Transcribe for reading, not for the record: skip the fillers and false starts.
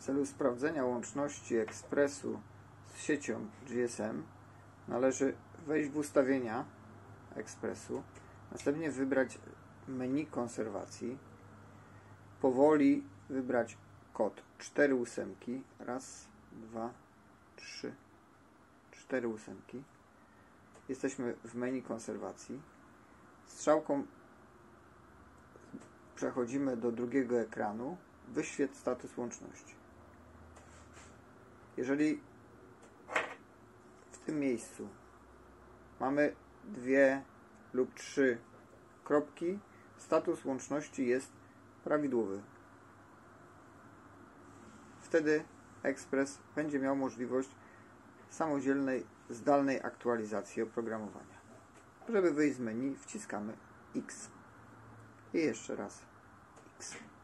celu sprawdzenia łączności ekspresu z siecią GSM należy wejść w ustawienia ekspresu, następnie wybrać menu konserwacji, powoli wybrać kod 4 ósemki, raz, 2, 3, 4 ósemki. Jesteśmy w menu konserwacji. Strzałką przechodzimy do drugiego ekranu. Wyświetl status łączności. Jeżeli w tym miejscu mamy 2 lub 3 kropki, status łączności jest prawidłowy. Wtedy ekspres będzie miał możliwość samodzielnej, zdalnej aktualizacji oprogramowania. Żeby wyjść z menu, wciskamy X. I jeszcze raz X.